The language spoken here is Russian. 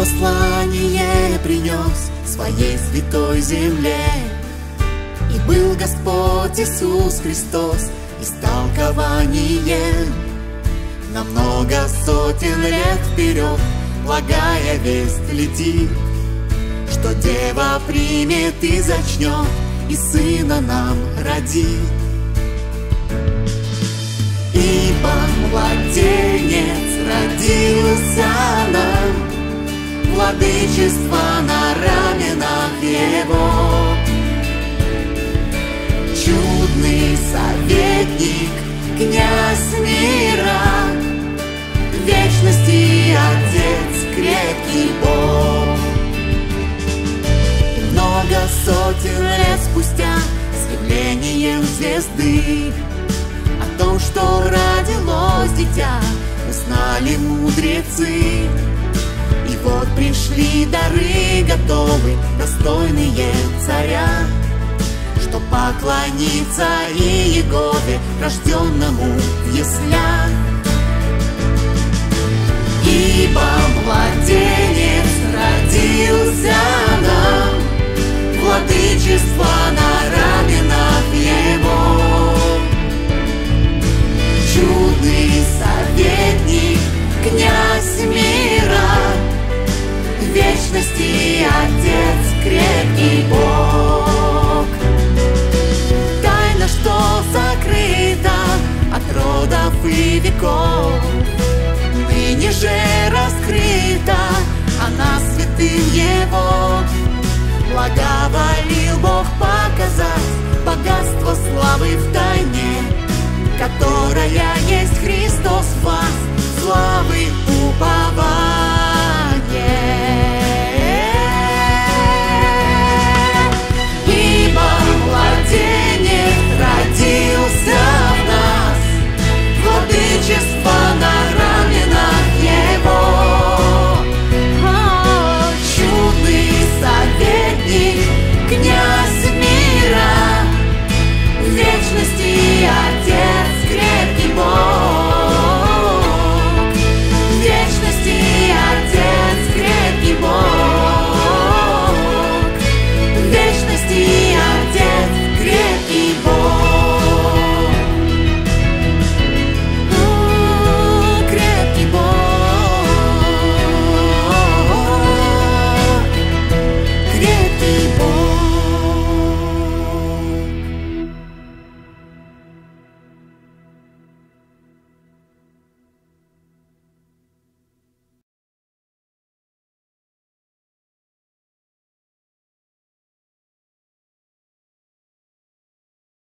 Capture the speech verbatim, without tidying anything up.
послание принес своей святой земле. И был Господь Иисус Христос истолкованием на много сотен лет вперед. Благая весть летит, что Дева примет и зачнет, и Сына нам родит. Ибо младенец родился нам, владычество на раменах Его. Чудный советник, князь мира, вечности Отец, крепкий Бог. Много сотен лет спустя с явлением звезды о том, что родилось дитя, узнали мудрецы. И вот пришли дары готовы, достойные царя, чтоб поклониться и Иегове, рожденному в яслях. Ибо младенец родился нам, владычество на раменах Его. Чудный советник, князь мира, вечности Отец, крепкий Бог. Тайна, что закрыта от родов и веков, ныне же раскрыта она святым Его. Благоволил Бог показать богатство славы в тайне, которая есть Христос в вас.